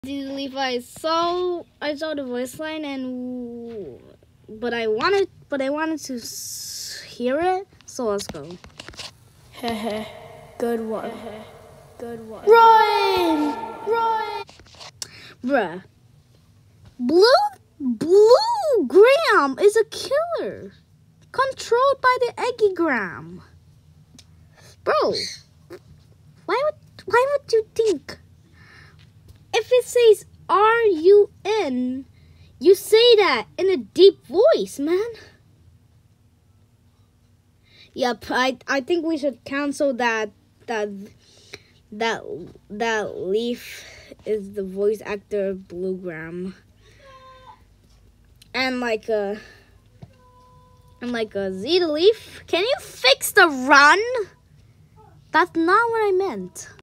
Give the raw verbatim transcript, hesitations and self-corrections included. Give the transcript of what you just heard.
Leaf, I saw I saw the voice line and but I wanted but I wanted to hear it, so let's go. Hehe, good one. Good one. Run! Run! Bruh. Blue Blue Gram is a killer. Controlled by the Eggygram. Bro, why would why would you think? If it says R U N, you say that in a deep voice, man. Yep, I I think we should cancel that that that that Leaf is the voice actor of Bluegram. And like a and like a Zeta Leaf, can you fix the run? That's not what I meant.